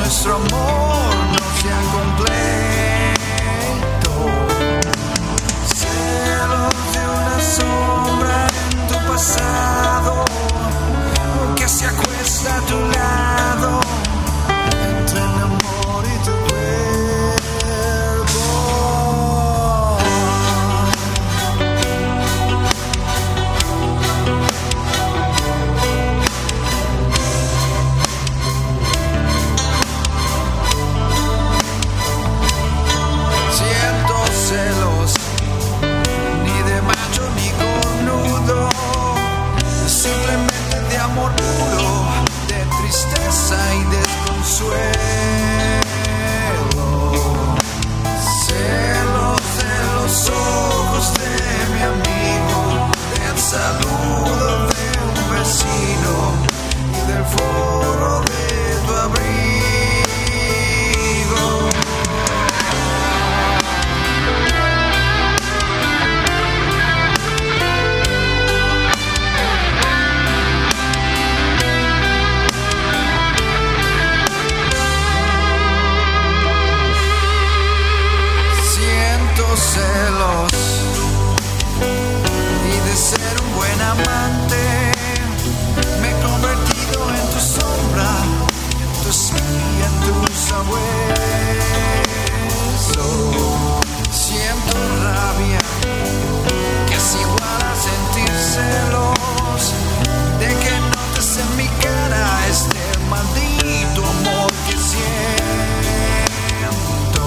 nuestro amor no sea completo. Celos de una sombra en tu pasado que se acuesta a tu lado entre el amor y tu celos, ni de macho ni cornudo, simplemente de amor puro, de tristeza y desconsuelo. Celos de los ojos de mi amigo, del saludo de un vecino y del forro de tu abrigo. Celos y de ser un buen amante me he convertido en tu sombra, en tu espía, en tu sabueso. Siento rabia que es igual a sentir celos de que notes en mi cara este maldito amor que siento.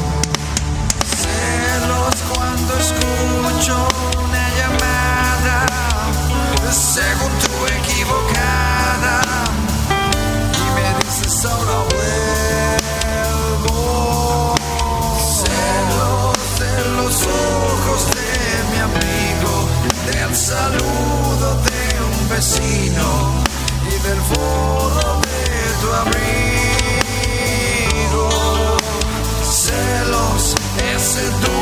Cuando escucho una llamada, según tú equivocada, y me dices ahora vuelvo. Celos de los ojos de mi amigo, del saludo de un vecino y del forro de tu abrigo. Celos, ese tu